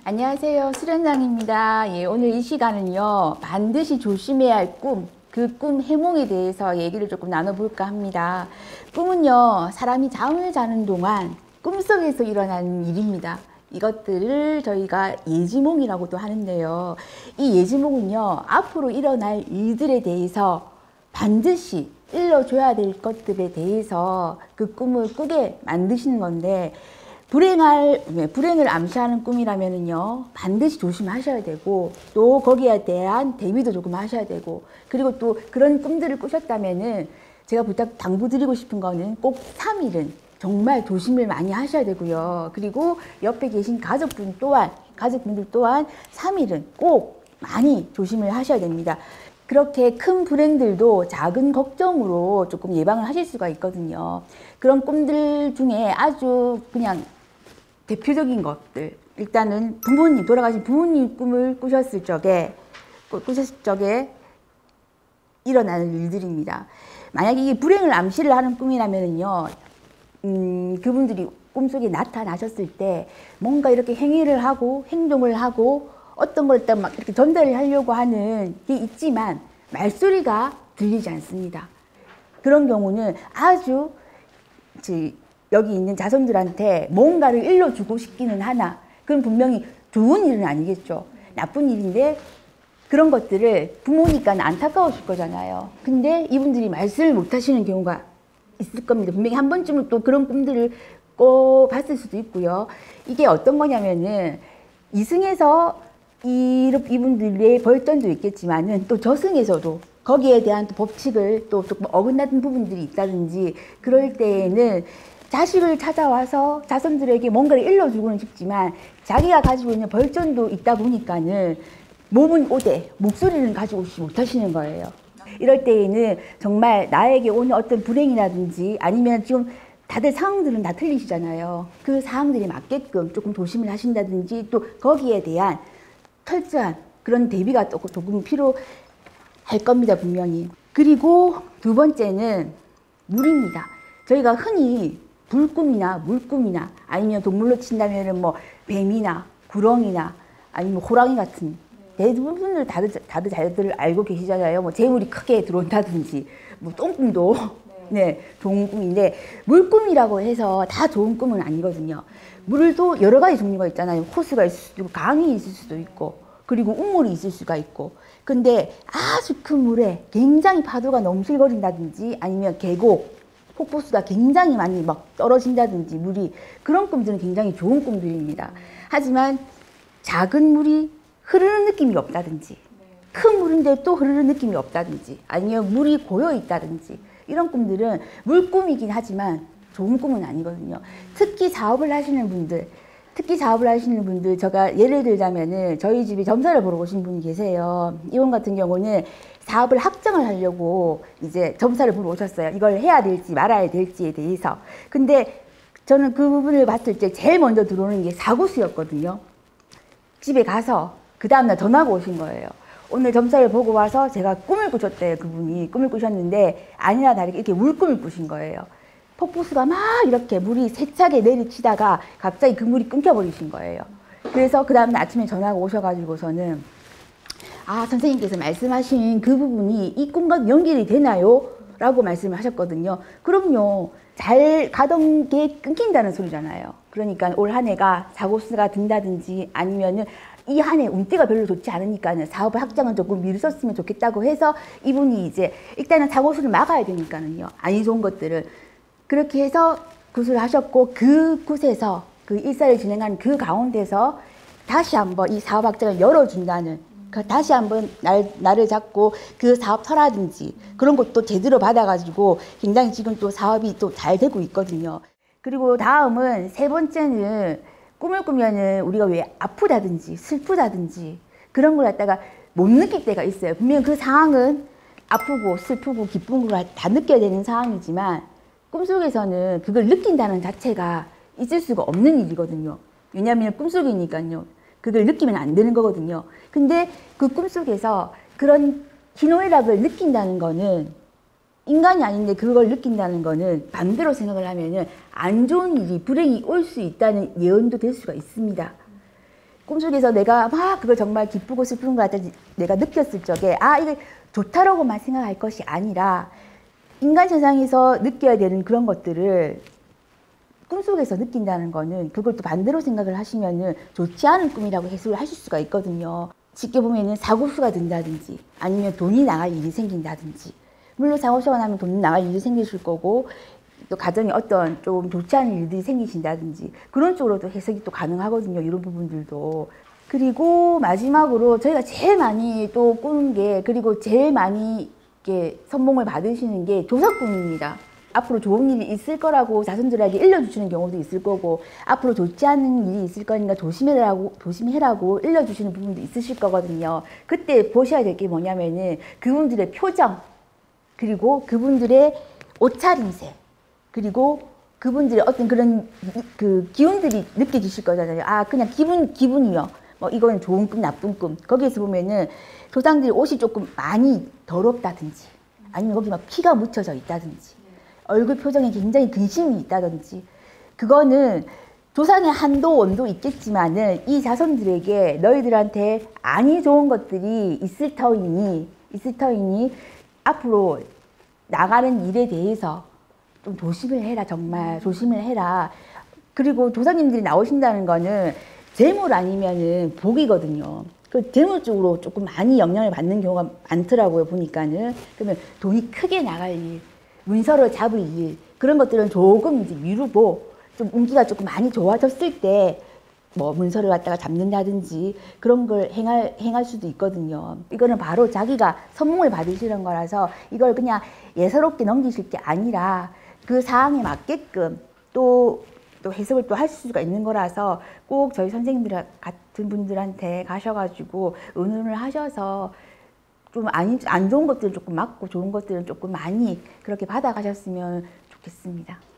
안녕하세요. 수련장입니다. 예, 오늘 이 시간은요, 반드시 조심해야 할 꿈, 그 꿈 해몽에 대해서 얘기를 조금 나눠볼까 합니다. 꿈은요, 사람이 잠을 자는 동안 꿈속에서 일어나는 일입니다. 이것들을 저희가 예지몽이라고도 하는데요. 이 예지몽은요, 앞으로 일어날 일들에 대해서 반드시 일러줘야 될 것들에 대해서 그 꿈을 꾸게 만드시는 건데, 불행을 암시하는 꿈이라면은요, 반드시 조심하셔야 되고, 또 거기에 대한 대비도 조금 하셔야 되고, 그리고 또 그런 꿈들을 꾸셨다면은 제가 당부드리고 싶은 거는 꼭 3일은 정말 조심을 많이 하셔야 되고요. 그리고 옆에 계신 가족분들 또한 3일은 꼭 많이 조심을 하셔야 됩니다. 그렇게 큰 불행들도 작은 걱정으로 조금 예방을 하실 수가 있거든요. 그런 꿈들 중에 아주 그냥 대표적인 것들, 일단은 돌아가신 부모님 꿈을 꾸셨을 적에 일어나는 일들입니다. 만약에 이게 불행을 암시를 하는 꿈이라면요, 그분들이 꿈속에 나타나셨을 때 뭔가 이렇게 행위를 하고 행동을 하고 어떤 걸 막 이렇게 전달을 하려고 하는 게 있지만 말소리가 들리지 않습니다. 그런 경우는 아주 여기 있는 자손들한테 뭔가를 일러주고 싶기는 하나, 그건 분명히 좋은 일은 아니겠죠. 나쁜 일인데 그런 것들을 부모니까 안타까우실 거잖아요. 근데 이분들이 말씀을 못 하시는 경우가 있을 겁니다. 분명히 한 번쯤은 또 그런 꿈들을 봤을 수도 있고요. 이게 어떤 거냐면은 이승에서 이분들의 벌전도 있겠지만은 또 저승에서도 거기에 대한 또 법칙을 또 어긋나는 부분들이 있다든지, 그럴 때에는 자식을 찾아와서 자손들에게 뭔가를 일러주고는 싶지만 자기가 가지고 있는 벌전도 있다 보니까는 몸은 오되 목소리는 가지고 오지 못하시는 거예요. 이럴 때에는 정말 나에게 오는 어떤 불행이라든지 아니면 지금 다들 상황들은 다 틀리시잖아요. 그 상황들에 맞게끔 조금 조심을 하신다든지, 또 거기에 대한 철저한 그런 대비가 조금 필요할 겁니다, 분명히. 그리고 두 번째는 물입니다. 저희가 흔히 불꿈이나 물꿈이나 아니면 동물로 친다면 뭐 뱀이나 구렁이나 아니면 호랑이 같은, 대부분들 다들 잘들 알고 계시잖아요. 뭐 재물이 크게 들어온다든지, 뭐 똥꿈도 네, 좋은 꿈인데, 물꿈이라고 해서 다 좋은 꿈은 아니거든요. 물도 여러 가지 종류가 있잖아요. 호수가 있을 수도 있고 강이 있을 수도 있고, 그리고 우물이 있을 수가 있고. 근데 아주 큰 물에 굉장히 파도가 넘실거린다든지 아니면 계곡, 폭포수가 굉장히 많이 막 떨어진다든지, 물이, 그런 꿈들은 굉장히 좋은 꿈들입니다. 하지만 작은 물이 흐르는 느낌이 없다든지, 큰 물인데 또 흐르는 느낌이 없다든지, 아니면 물이 고여 있다든지, 이런 꿈들은 물꿈이긴 하지만 좋은 꿈은 아니거든요. 특히 사업을 하시는 분들, 제가 예를 들자면은 저희 집에 점사를 보러 오신 분이 계세요. 이분 같은 경우는 사업을 확정을 하려고 이제 점사를 보러 오셨어요. 이걸 해야 될지 말아야 될지에 대해서. 근데 저는 그 부분을 봤을 때 제일 먼저 들어오는 게 사고수였거든요. 집에 가서 그 다음날 전화가 오신 거예요. 오늘 점사를 보고 와서 제가 꿈을 꾸셨대요. 그분이 꿈을 꾸셨는데 아니나 다르게 이렇게 물꿈을 꾸신 거예요. 폭포수가 막 이렇게 물이 세차게 내리치다가 갑자기 그 물이 끊겨버리신 거예요. 그래서 그 다음날 아침에 전화가 오셔가지고서는, 아, 선생님께서 말씀하신 그 부분이 이 꿈과 연결이 되나요? 라고 말씀을 하셨거든요. 그럼요. 잘 가던 게 끊긴다는 소리잖아요. 그러니까 올 한 해가 사고수가 든다든지 아니면은 이 한 해 운때가 별로 좋지 않으니까는 사업을 확장은 조금 미리 썼으면 좋겠다고 해서 이분이 이제 일단은 사고수를 막아야 되니까는요. 안 좋은 것들을. 그렇게 해서 구술을 하셨고, 그 곳에서 그 일사를 진행하는 그 가운데서 다시 한번 이 사업 확장을 열어준다는, 다시 한번 날을 잡고 그 사업터라든지 그런 것도 제대로 받아가지고 굉장히 지금 또 사업이 또 잘 되고 있거든요. 그리고 다음은 세 번째는, 꿈을 꾸면은 우리가 왜 아프다든지 슬프다든지 그런 걸 갖다가 못 느낄 때가 있어요. 분명 그 상황은 아프고 슬프고 기쁜 걸 다 느껴야 되는 상황이지만 꿈속에서는 그걸 느낀다는 자체가 있을 수가 없는 일이거든요. 왜냐하면 꿈속이니까요. 그걸 느끼면 안 되는 거거든요. 근데 그 꿈속에서 그런 희노애락을 느낀다는 거는, 인간이 아닌데 그걸 느낀다는 거는 반대로 생각을 하면은 안 좋은 일이, 불행이 올 수 있다는 예언도 될 수가 있습니다. 꿈속에서 내가 막 그걸 정말 기쁘고 슬픈 것 같다 내가 느꼈을 적에 아 이게 좋다라고만 생각할 것이 아니라 인간 세상에서 느껴야 되는 그런 것들을 꿈속에서 느낀다는 거는 그걸 또 반대로 생각을 하시면은 좋지 않은 꿈이라고 해석을 하실 수가 있거든요. 쉽게 보면은 사고수가 된다든지 아니면 돈이 나갈 일이 생긴다든지 물론 사고수가 나면 돈이 나갈 일이 생기실 거고 또 가정에 어떤 좀 좋지 않은 일들이 생기신다든지 그런 쪽으로도 해석이 또 가능하거든요. 이런 부분들도. 그리고 마지막으로 저희가 제일 많이 또 꾸는 게 그리고 제일 많이 이렇게 선몽을 받으시는 게 조사꿈입니다. 앞으로 좋은 일이 있을 거라고 자손들에게 일러주시는 경우도 있을 거고 앞으로 좋지 않은 일이 있을 거니까 조심해라고 일러주시는 부분도 있으실 거거든요. 그때 보셔야 될 게 뭐냐면은 그분들의 표정 그리고 그분들의 옷차림새 그리고 그분들의 어떤 그런 그 기운들이 느껴지실 거잖아요. 아 그냥 기분이요. 뭐 이건 좋은 꿈 나쁜 꿈 거기에서 보면은 조상들이 옷이 조금 많이 더럽다든지 아니면 거기 막 피가 묻혀져 있다든지 얼굴 표정에 굉장히 근심이 있다든지 그거는 조상의 한도 원도 있겠지만은 이 자손들에게 너희들한테 안이 좋은 것들이 있을 터이니 앞으로 나가는 일에 대해서 좀 조심을 해라. 정말 조심을 해라. 그리고 조상님들이 나오신다는 거는 재물 아니면은 복이거든요. 그 재물 쪽으로 조금 많이 영향을 받는 경우가 많더라고요. 보니까는. 그러면 돈이 크게 나갈 일, 문서를 잡을 일 그런 것들은 조금 이제 미루고 좀 운기가 조금 많이 좋아졌을 때 뭐 문서를 갖다가 잡는다든지 그런 걸 행할 수도 있거든요. 이거는 바로 자기가 선몽을 받으시는 거라서 이걸 그냥 예사롭게 넘기실 게 아니라 그 사항에 맞게끔 또 해석을 또 할 수가 있는 거라서 꼭 저희 선생님들 같은 분들한테 가셔가지고 의논을 하셔서 좀 안 좋은 것들은 조금 맞고 좋은 것들은 조금 많이 그렇게 받아가셨으면 좋겠습니다.